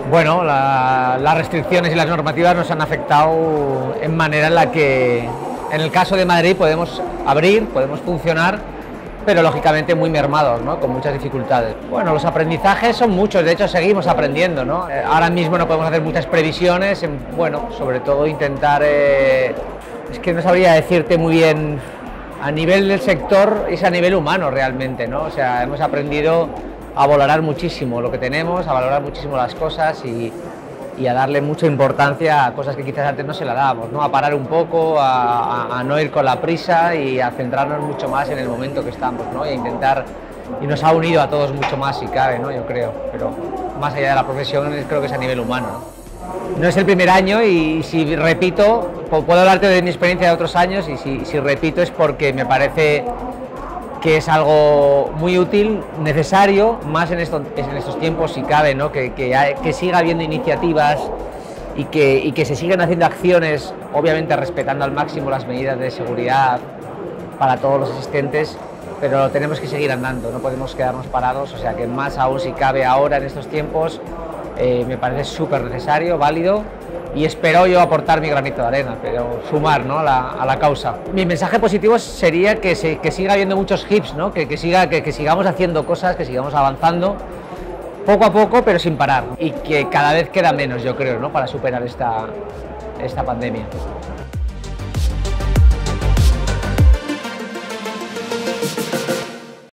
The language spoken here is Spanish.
Bueno, las restricciones y las normativas nos han afectado en manera en la que, en el caso de Madrid, podemos abrir, podemos funcionar, pero lógicamente muy mermados, ¿no? Con muchas dificultades. Bueno, los aprendizajes son muchos, de hecho seguimos aprendiendo, ¿no? Ahora mismo no podemos hacer muchas previsiones, bueno, sobre todo intentar, es que no sabría decirte muy bien, a nivel del sector es a nivel humano realmente, ¿no? O sea, hemos aprendido a valorar muchísimo lo que tenemos, a valorar muchísimo las cosas y a darle mucha importancia a cosas que quizás antes no se la dábamos, ¿no? A parar un poco, a no ir con la prisa y a centrarnos mucho más en el momento que estamos, ¿no? Y a intentar, y nos ha unido a todos mucho más si cabe, ¿no? Yo creo, pero más allá de la profesión creo que es a nivel humano, ¿no? No es el primer año y si repito, puedo hablarte de mi experiencia de otros años y si repito es porque me parece que es algo muy útil, necesario, más en estos tiempos si cabe, ¿no? Que siga habiendo iniciativas y que se sigan haciendo acciones, obviamente respetando al máximo las medidas de seguridad para todos los asistentes, pero tenemos que seguir andando, no podemos quedarnos parados, o sea que más aún si cabe ahora en estos tiempos, me parece súper necesario, válido, y espero yo aportar mi granito de arena, pero sumar, ¿no? a la causa. Mi mensaje positivo sería que siga habiendo muchos hips, ¿no? que sigamos haciendo cosas, que sigamos avanzando poco a poco, pero sin parar, y que cada vez queda menos, yo creo, ¿no? Para superar esta pandemia.